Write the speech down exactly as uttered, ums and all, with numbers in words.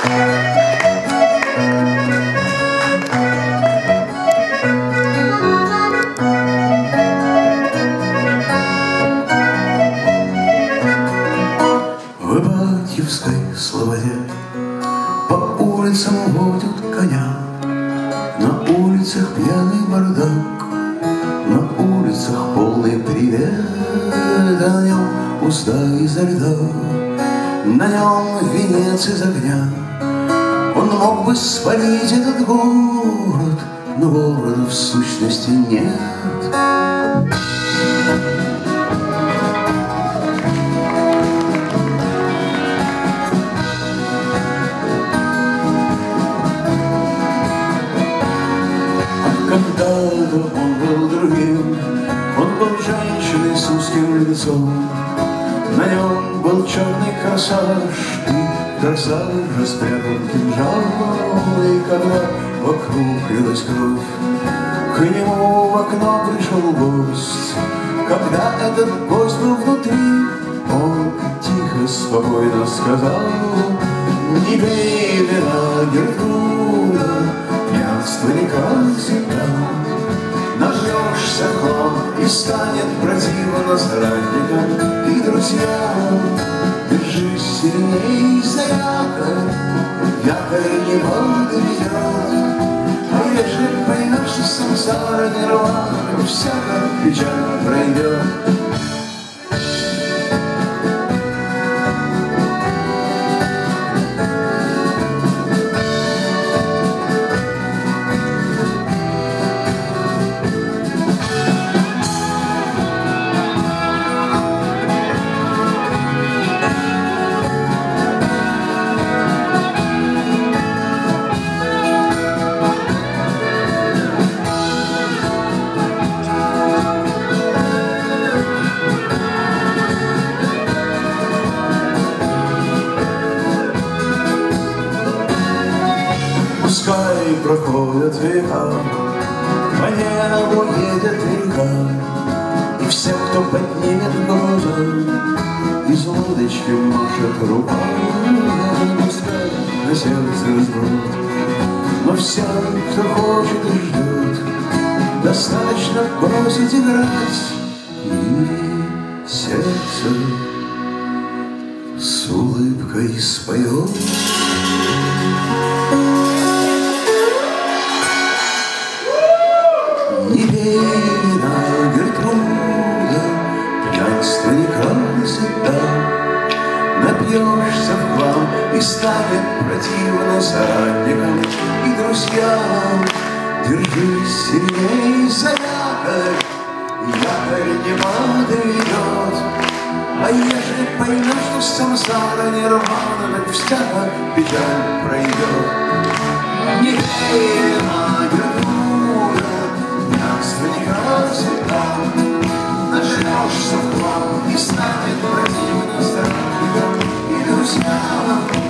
В Ипатьевской слободе по улицам водят коня, на улицах пьяный бардак, на улицах полный привет, а на нем уста изо льда, на нем венец из огня. Он мог бы спалить этот город, но города в сущности нет. Когда-то он был другим, он был женщиной с узким лицом. На нем был черный корсаж, и корсаж спрятал кинжал. И когда вокруг лилась кровь, к нему в окно пришел гость. Когда этот гость был внутри, он тихо, спокойно сказал: не пей вина, Гертруда, пьянство не как всегда. Нажрешься хлам и станет противно соратникам и друзьям. Держись сильней за якорь, якорь не подведет. А если поймешь, что самсара нирвана, всякая печаль пройдет. Пускай проходят века, по небу едет река, и все, кто поднимет глаза, из лодочки машет рука. Пускай на сердце разброд, но всем, кто хочет и ждет, достаточно бросить играть, и сердце с улыбкой споет. Не пей вина, Гертруда, пьянство не красота. Напьешься в хлам и станет противно соратникам и друзьям. Держись сильней за якорь, якорь не подведет. А если поймешь, что самсара нирвана, так всякая печаль пройдет. Не пей вина, Гертруда, пьянство не красота. Нажрешься в хлам и станет противно соратникам и друзьям.